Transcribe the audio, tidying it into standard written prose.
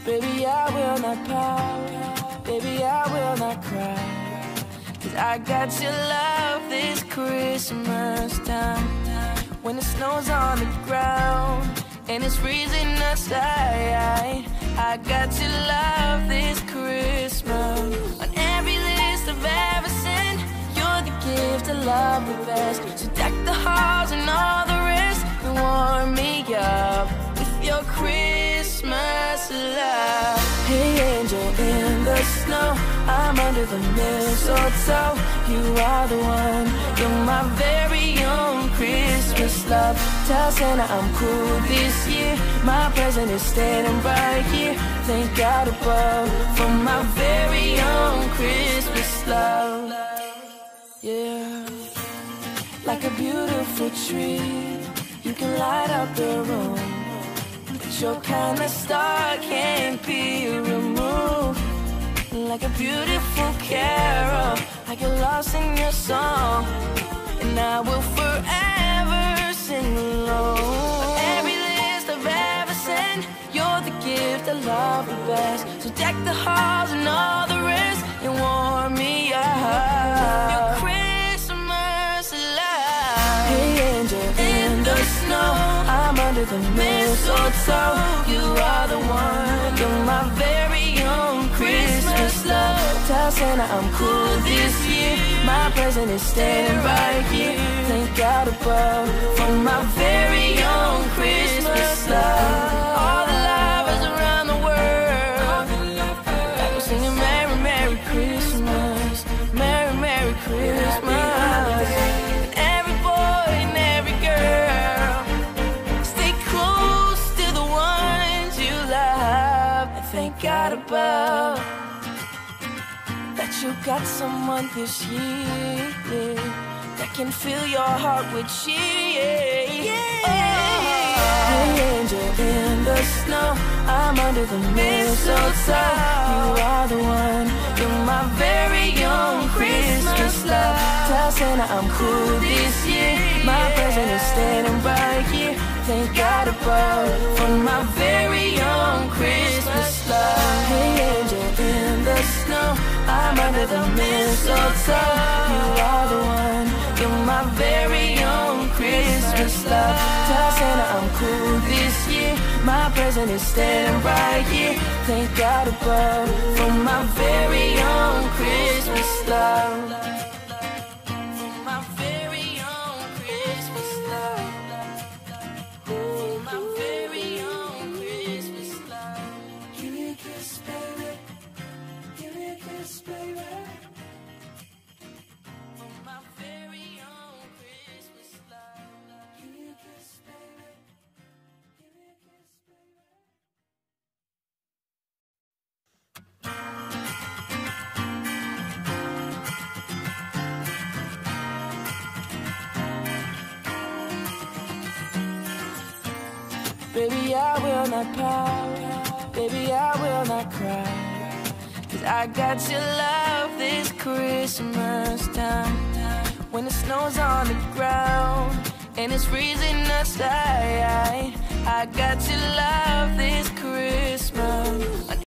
Baby, I will not pout. Baby, I will not cry. 'Cause I got your love this Christmas time. When the snow's on the ground and it's freezing outside, I got your love this Christmas. On every list I've ever sent, you're the gift I love the best. So deck the halls and all the rest and warm me up with your Christmas love. Hey angel in the snow, I'm under the mistletoe. You are the one, you're my very own Christmas love. Tell Santa I'm cool this year. My present is standing right here. Thank God above for my very own Christmas love. Yeah, like a beautiful tree, you can light up the room. But your kind of star can't be removed. Like a beautiful carol, I get lost in your song, and I will forever sing along. Every list I've ever sent, you're the gift I love the best. So deck the halls and all the rest and warm me up. Your Christmas love. Hey angel in the snow, I'm under the mistletoe. You are the one, you're my very own Christmas love. Tell Santa I'm cool this year. My present is standing right here. Thank God above for my very own Christmas love. All the lovers around the world, I'm singing Merry, Merry Christmas, Merry, Merry Christmas. And every boy and every girl, stay close to the ones you love. And thank God above that you got someone this year that can fill your heart with cheer. Hey angel in the snow, I'm under the mistletoe. You are the one, you're my very own Christmas love. Tell Santa I'm cool this year. My present is standing right here. Thank God above for my very own Christmas love. Hey angel in the snow, I'm under the mistletoe. You are the one, you're my very own Christmas love. Tell Santa I'm cool this year. My present is standing right here. Thank God above for my very own Christmas love. For my very own Christmas love. For my very own Christmas love. Give me a kiss, baby. Give me a kiss, baby. For my very own Christmas love. Give me a kiss, baby. Give me a kiss, baby. Baby, I will not pout. Baby, I will not cry. 'Cause I got your love this Christmas time. When the snow's on the ground and it's freezing outside, I got your love this Christmas.